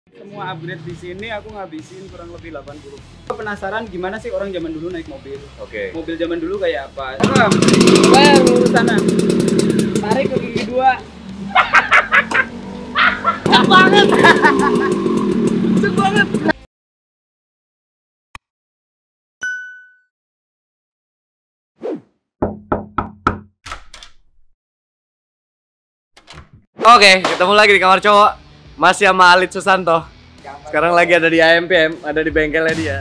Semua upgrade di sini aku ngabisin kurang lebih 80. Aku penasaran gimana sih orang zaman dulu naik mobil. Oke. Mobil zaman dulu kayak apa? Lurus sana. Tarik ke gigi 2. Cuk banget. Cuk banget. Oke, ketemu lagi di kamar cowok. Masih sama Alit Susanto. Sekarang lagi ada di AMPM, ada di bengkelnya dia.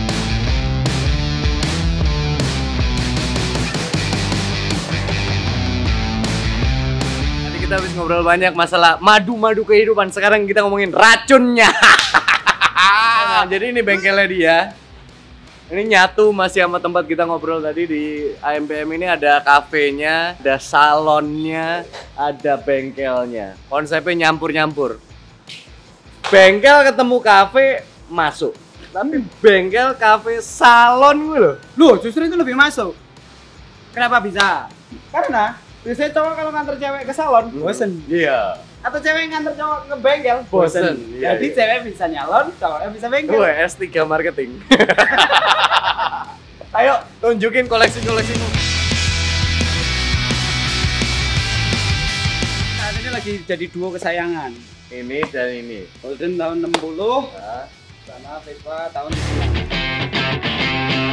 Tadi kita habis ngobrol banyak masalah madu-madu kehidupan. Sekarang kita ngomongin racunnya. Nah, jadi ini bengkelnya dia. Ini nyatu masih sama tempat kita ngobrol tadi di AMPM ini. Ada kafenya, ada salonnya, ada bengkelnya. Konsepnya nyampur-nyampur. Bengkel ketemu kafe masuk. Tapi bengkel, kafe, salon gue loh. Loh, justru itu lebih masuk. Kenapa bisa? Karena biasanya cowok kalau nganter cewek ke salon bosen. Iya. Atau cewek nganter cowok ke bengkel bosen. Iya, Jadi iya. cewek bisa nyalon, cowoknya bisa bengkel. Gue S3 marketing. Ayo tunjukin koleksi-koleksimu. Saat ini lagi jadi duo kesayangan. Ini dan ini. Holden tahun 60, Nah, sama Vespa tahun 90.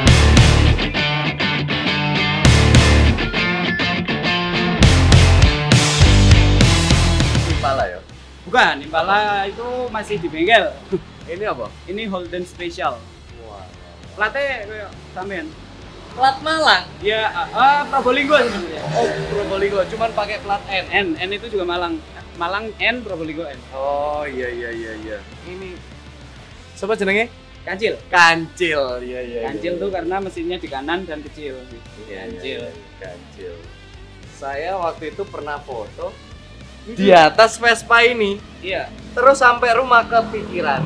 Impala ya. Bukan, Impala itu masih di bengkel. Ini apa? Ini Holden Special. Wah. Platnya kayak sampean. Plat Malang. Ya, Probolinggo sebenarnya. Oh, Probolinggo, cuman pakai plat N. N itu juga Malang. Malang N, Probolinggo N. Oh, iya. Ini siapa jenenge? Kancil. Kancil. Iya. Kancil tuh karena mesinnya di kanan dan kecil. Kancil. Kancil. Saya waktu itu pernah foto di atas Vespa ini, Iya. terus sampai rumah kepikiran.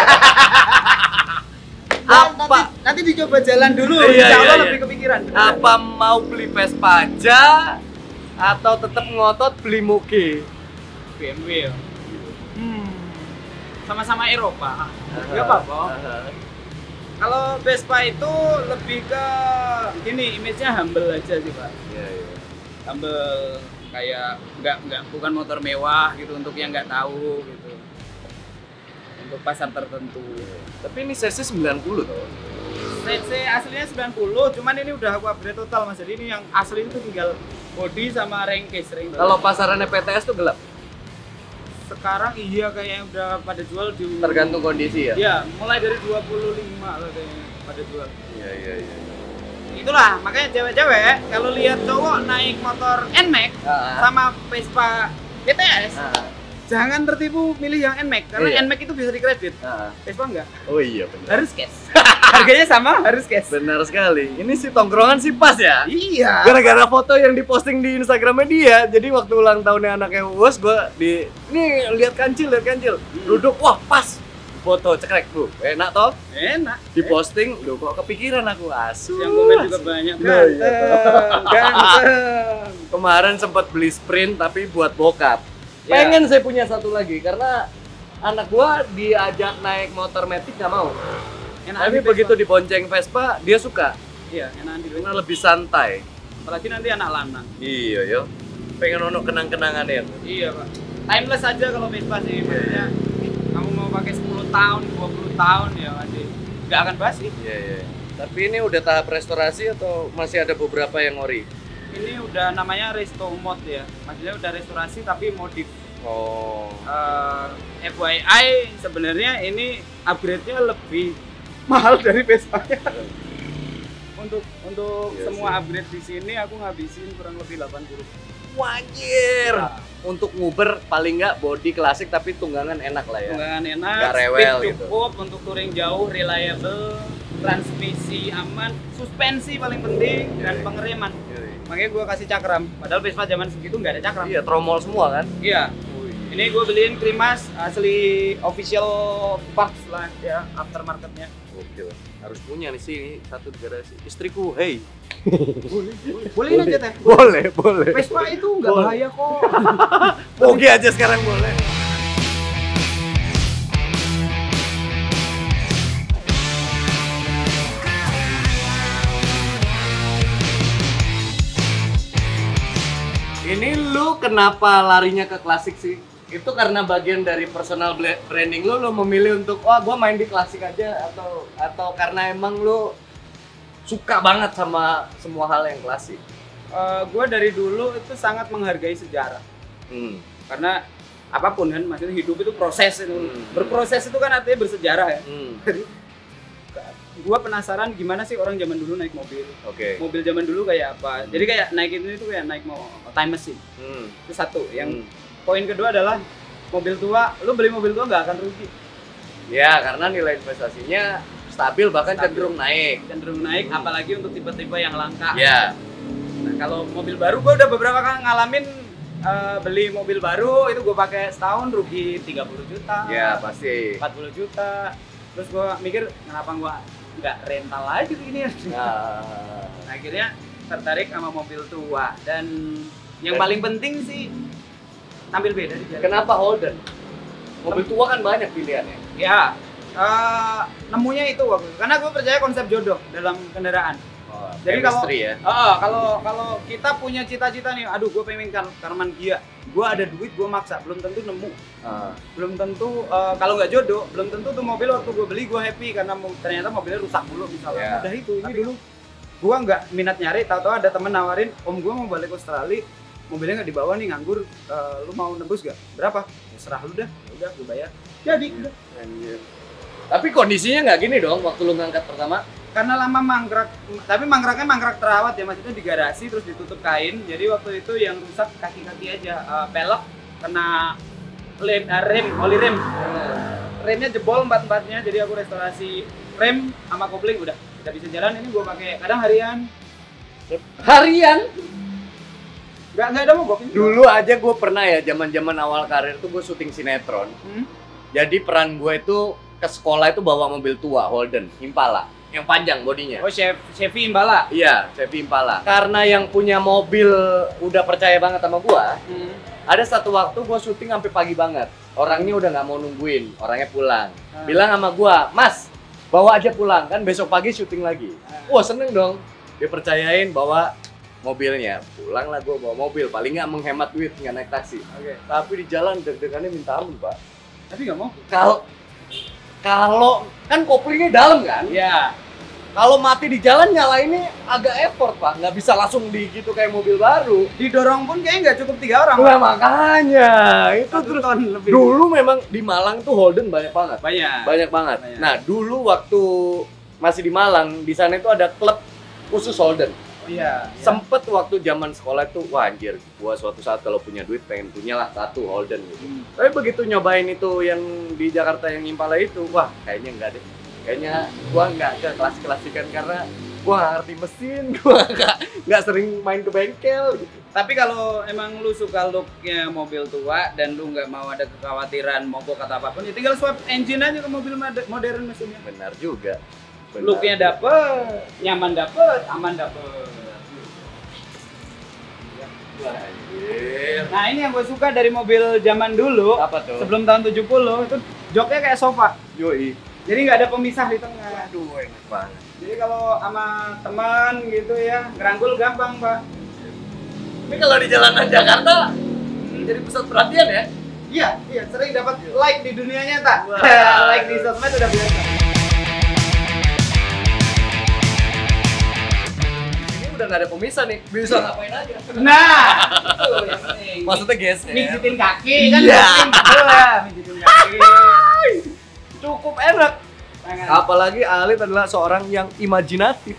Nanti dicoba jalan dulu, Iya, insya Allah iya. lebih kepikiran. Apa mau beli Vespa aja atau tetap ngotot beli Muge? BMW ya. Sama-sama Eropa. Enggak apa-apa. Kalau Vespa itu lebih ke gini, image-nya humble aja sih, Pak. Iya. Humble, kayak nggak bukan motor mewah gitu untuk yang nggak tahu gitu. Untuk pasar tertentu. Tapi ini cc 90 tuh. CC aslinya 90, cuman ini udah aku upgrade total Mas. Jadi ini yang asli itu tinggal body sama ring case. Kalau pasarannya PTS tuh gelap. Sekarang iya kayaknya udah pada jual di Tergantung kondisi ya. Iya, mulai dari 25 lah kayaknya pada jual. Iya. Itulah, makanya cewek-cewek kalau lihat cowok naik motor NMAX sama Vespa PTS, jangan tertipu milih yang NMAX karena Iya. NMAX itu bisa dikredit. Vespa enggak. Oh iya benar. Harus cash. Harganya sama, harus cash. Benar sekali. Ini si tongkrongan sih pas ya. Iya. Gara-gara foto yang diposting di Instagramnya dia, jadi waktu ulang tahunnya anaknya Uus, gua nih lihat kancil, duduk, wah pas, foto cekrek bro, enak toh, Enak. diposting, lu kok kepikiran aku asu. Yang komen juga banyak. Nah, iya. Ganteng. Kemarin sempat beli sprint tapi buat bokap. Ya. Pengen saya punya satu lagi karena anak gua diajak naik motor metik nggak mau. Enak Tapi di begitu Vespa. dibonceng Vespa dia suka. Iya, enak di Karena Vespa. lebih santai. Apalagi nanti anak lanang. Iya yo. Pengen ono kenang-kenangan ya. Iya, Pak. Timeless aja kalau Vespa sih. Maksudnya kamu mau pakai 10 tahun, 20 tahun ya masih nggak akan basi. Iya. Tapi ini udah tahap restorasi atau masih ada beberapa yang ori? Ini udah namanya resto mod ya. Maksudnya udah restorasi tapi modif. Oh. FYI sebenarnya ini upgrade-nya lebih mahal dari Vespa. Untuk Iya semua sih. upgrade di sini aku ngabisin kurang lebih 80. Wajir. Nah. Untuk nguber paling nggak body klasik tapi tunggangan enak lah ya. Tunggangan enak, Nggak rewel speed gitu. cukup untuk touring jauh, reliable, transmisi aman, suspensi paling penting, dan Iya. pengereman. Iya. Makanya gue kasih cakram. Padahal Vespa zaman segitu nggak ada cakram. Iya, tromol semua kan? Iya. Ini gue beliin Krimas asli official parts lah ya, aftermarketnya. Gokil. Harus punya nih sih satu garasi. Istriku, hey. Boleh aja teh. Boleh. Vespa itu nggak Boleh. bahaya kok. Oke aja sekarang boleh. lu kenapa larinya ke klasik sih? Itu karena bagian dari personal branding lu memilih untuk wah gua main di klasik aja atau karena emang lu suka banget sama semua hal yang klasik? Gue dari dulu itu sangat menghargai sejarah. Karena apapun kan, maksudnya hidup itu proses itu. Berproses itu kan artinya bersejarah ya. Jadi gue penasaran gimana sih orang zaman dulu naik mobil. Mobil zaman dulu kayak apa. Jadi kayak naik itu kayak naik time machine. Itu satu. Yang poin kedua adalah mobil tua, lu beli mobil tua nggak akan rugi. Ya, karena nilai investasinya stabil bahkan cenderung naik. Cenderung naik, apalagi untuk tipe-tipe yang langka. Ya. Nah, kalau mobil baru gue udah beberapa kali ngalamin beli mobil baru itu gue pakai setahun rugi 30 juta. Ya, pasti. 40 juta. Terus gue mikir kenapa gue nggak rental aja gini. Nah, akhirnya tertarik sama mobil tua dan yang paling penting sih tampil beda di jalan. Kenapa Holden? Mobil tua kan banyak pilihannya. Ya, nemunya itu waktu itu. Karena gue percaya konsep jodoh dalam kendaraan. Jadi kalau kita punya cita-cita nih, aduh gue pengen Karman Gia, gue ada duit gue maksa, belum tentu nemu, belum tentu kalau nggak jodoh, belum tentu tuh mobil waktu gue beli gue happy karena ternyata mobilnya rusak dulu misalnya. Udah itu, ini dulu gue nggak minat nyari, tahu-tahu ada temen nawarin, om gue mau balik ke Australia, mobilnya nggak dibawa nih nganggur, lu mau nebus gak? Berapa? Ya serah lu dah, udah gue bayar. Jadi udah. Tapi kondisinya nggak gini dong waktu lu ngangkat pertama? Karena lama mangkrak, tapi mangkraknya mangkrak terawat ya, maksudnya di garasi terus ditutup kain. Jadi waktu itu yang rusak kaki-kaki aja, pelek kena oli rem. Remnya jebol empat-empatnya, jadi aku restorasi rem sama kopling udah bisa jalan. Ini gua pakai kadang harian. Nggak ada mogok. Dulu aja gue pernah ya, zaman awal karir tuh gue syuting sinetron. Jadi peran gue itu ke sekolah itu bawa mobil tua Holden Impala yang panjang bodinya. Oh, Chevy Impala. Iya, Chevy Impala. Karena yang punya mobil udah percaya banget sama gua. Ada satu waktu gua syuting sampai pagi banget. Orangnya udah nggak mau nungguin, orangnya pulang. Bilang sama gua, "Mas, bawa aja pulang kan besok pagi syuting lagi." Wah, seneng dong. Dia percayain bawa mobilnya. Pulang lah gua bawa mobil, paling nggak menghemat duit, nggak naik taksi. Tapi di jalan deg-degannya minta ampun, Pak. Tapi nggak mau. Kalau kan koplingnya dalam kan? Iya. Kalau mati di jalan nyalainnya agak effort, Pak. Nggak bisa langsung gitu kayak mobil baru. Didorong pun kayaknya nggak cukup 3 orang. Nah, makanya itu terus lebih. Dulu memang di Malang tuh Holden banyak banget. Banyak banget. Nah, dulu waktu masih di Malang, di sana itu ada klub khusus Holden. Oh iya. Sempet waktu zaman sekolah itu, wah anjir, gua suatu saat kalau punya duit pengen punya lah satu Holden gitu. Tapi begitu nyobain itu yang di Jakarta yang Impala itu, wah kayaknya enggak deh. Kayaknya gua nggak ke klasik-klasikan karena gua nggak ngerti mesin, gua nggak sering main ke bengkel gitu. Tapi kalau emang lu suka looknya mobil tua dan lu nggak mau ada kekhawatiran mogok atau apapun, ya tinggal swap engine aja ke mobil modern mesinnya. Benar juga. Looknya dapet, nyaman dapet, aman dapet. Nah ini yang gue suka dari mobil zaman dulu. Apa tuh? Sebelum tahun 70 itu joknya kayak sofa. Yoi. Jadi nggak ada pemisah di tengah. Aduh, enak banget. Jadi kalau sama teman gitu ya, ngerangkul gampang, Pak. Tapi kalau di jalanan Jakarta jadi pusat perhatian ya? Iya, sering dapat like di dunia nyata. Like di sosmed udah biasa. Ini udah nggak ada pemisah nih, bisa ngapain aja. Nah, itu yang penting. Maksudnya geser. Mijitin kaki kan? Iya. Mijitin kaki. Cukup enak. Apalagi Alit adalah seorang yang imajinatif.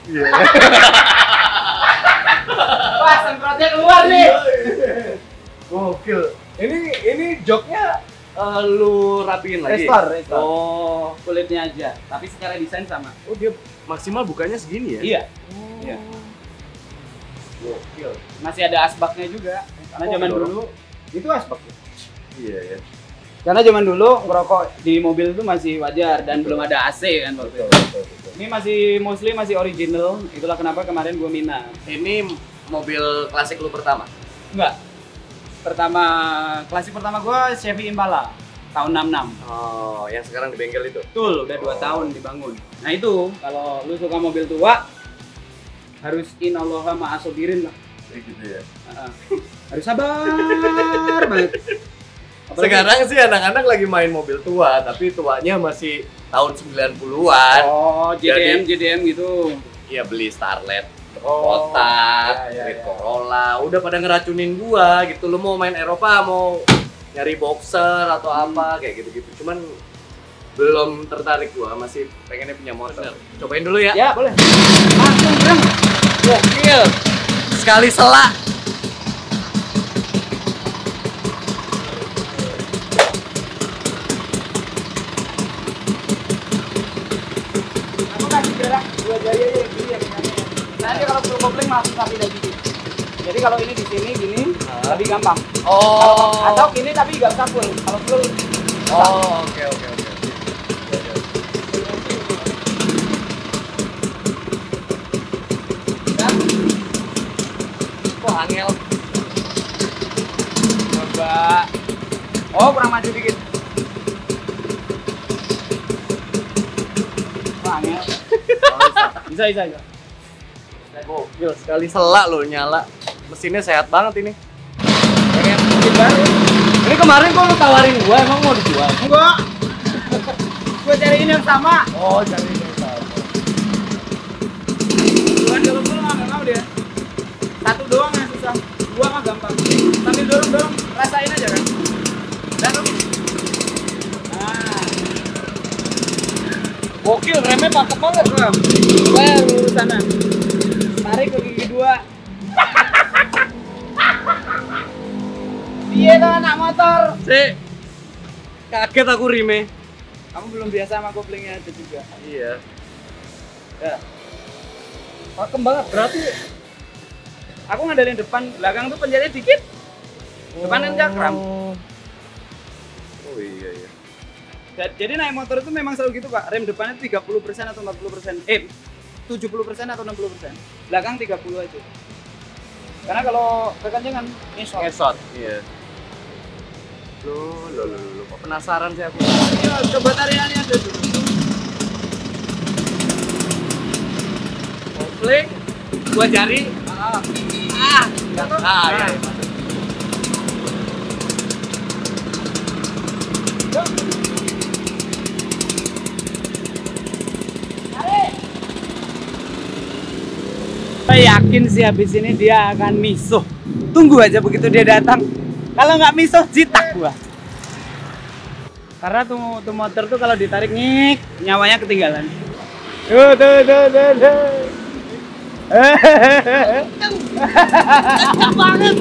Wah, semprotnya keluar nih. Gokil. Ini joknya lu rapiin lagi? Restore. Oh, kulitnya aja. Tapi secara desain sama. Oh, dia maksimal bukanya segini ya? Iya. Iya. Gokil. Masih ada asbaknya juga. Karena zaman dulu itu asbak. Iya ya. Karena zaman dulu ngerokok di mobil itu masih wajar dan belum ada AC kan waktu itu. Ini masih original, itulah kenapa kemarin gue minat. Ini mobil klasik lu pertama? Enggak. Klasik pertama gue Chevy Impala tahun 66. Oh, yang sekarang di bengkel itu? Betul, udah 2 tahun dibangun. Nah itu, kalau lu suka mobil tua harus in Allaha ma'asobirin lah. Kayak gitu ya. Harus sabar banget. Apalagi, sekarang sih anak-anak lagi main mobil tua, tapi tuanya masih tahun 90-an. oh, JDM gitu. Iya, beli Starlet, Oh, kotak, iya, Red iya. Corolla, udah pada ngeracunin gua gitu. Lu mau main Eropa, mau nyari boxer atau apa kayak gitu-gitu. Cuman belum tertarik gua, masih pengennya punya motor. Cobain dulu ya. Ya, boleh. Langsung bilang. Gokil. Sekali selak. Aku kasih jarak 2 jari aja yang gini ya. Nanti kalau full kopling langsung sampai dari sini. Jadi kalau ini di sini gini lebih gampang. Oh. Atau gini tapi nggak usah full. Kalau full Oh, oke. Wah, angel. coba. Oh, kurang maju dikit. Wah, angel. Bisa. Gokil, sekali selak loh nyala. Mesinnya sehat banget ini. Pengen bikin baru. Ini kemarin kok lu tawarin gua, emang mau dijual? Enggak. Gue cariin yang sama. Oh, cari yang sama. Bukan kalau full nggak mau dia. Satu doang yang susah. Dua mah gampang. Sambil dorong, rasain aja kan. Dan nah. Gokil, remnya mantep banget. Coba lurus sana. Tarik ke gigi 2. Iya kan anak motor. Sih. Kaget aku rime. Kamu belum biasa sama koplingnya aja juga. Iya. Ya. Pakem banget berarti. Aku ngandelin depan, belakang tuh penjara dikit. Depan kan cakram. Oh iya. Jadi naik motor itu memang selalu gitu Pak. Rem depannya 30% atau 40%. 70% atau 60%. Belakang 30 aja. Karena kalau kekencangan ngesot. Ngesot. Iya. Loh, kok penasaran sih aku. Iya, coba tariannya aja dulu. Kopling, 2 jari. Iya. Saya yakin sih habis ini dia akan misuh. Tunggu aja begitu dia datang. Kalau nggak misuh, jitak gua. Karena tuh motor tuh kalau ditarik ngik, nyawanya ketinggalan. Tuh. Kenceng banget.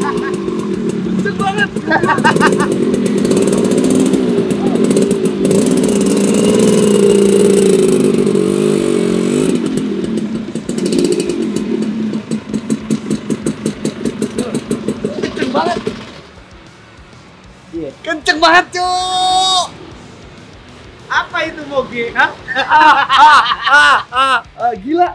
Kenceng banget, Cuk. Apa itu moge? Hah? Gila.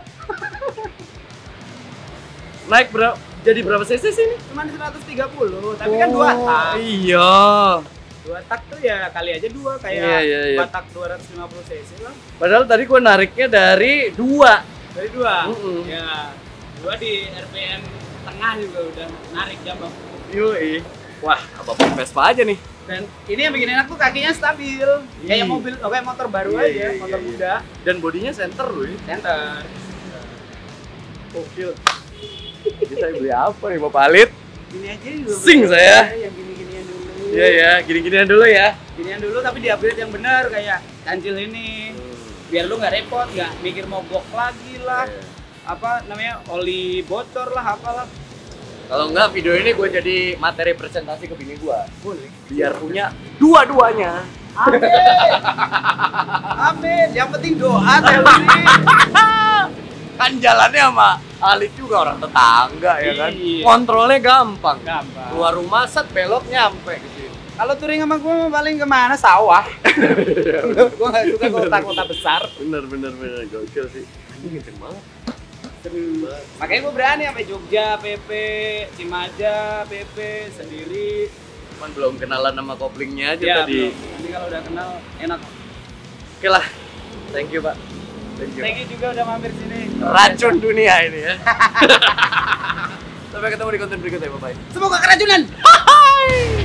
Naik berapa? Jadi berapa cc sih ini? Cuman 130, tapi kan 2 tak. Iya. 2 tak tuh ya kali aja 2 kayak Iya. 4 tak 250 cc lah. Padahal tadi gua nariknya dari 2. Dari 2. Mm-mm. Ya. 2 di RPM tengah juga udah narik jambang. Yoi. Wah, apa Vespa aja nih. Dan ini yang bikin enak tuh kakinya stabil. Kayak mobil, kayak motor baru aja, motor muda. Dan bodinya center loh ya. Center. Gokil. Jadi saya beli apa nih Bapak Alit? Gini aja juga. Sing saya. Yang gini-ginian dulu. Iya ya, gini-ginian dulu ya. Ginian dulu tapi di-upgrade yang benar kayak kancil ini. Biar lu nggak repot, nggak mikir mogok lagi lah. Apa namanya, oli bocor lah, apalah. Kalau enggak video ini gue jadi materi presentasi ke bini gue. Boleh. Biar punya dua-duanya. Amin. Amin. Yang penting doa ini. Kan jalannya sama Alit juga orang tetangga ya kan. Iya. Kontrolnya gampang. Gampang. Keluar rumah set belok nyampe ke sini. Kalau touring sama gue paling kemana? Sawah. Gue nggak suka kota-kota besar. Bener gokil sih. Ini kenceng banget. Makanya gue berani sampai Jogja, PP, Cimaja, PP sendiri. Cuman belum kenalan sama koplingnya aja Ya, tadi. belum. Nanti kalau udah kenal enak. Oke lah. Thank you, Pak. Thank you juga udah mampir sini. Racun dunia ini ya. Tapi Sampai ketemu di konten berikutnya. Bye bye. Semoga keracunan.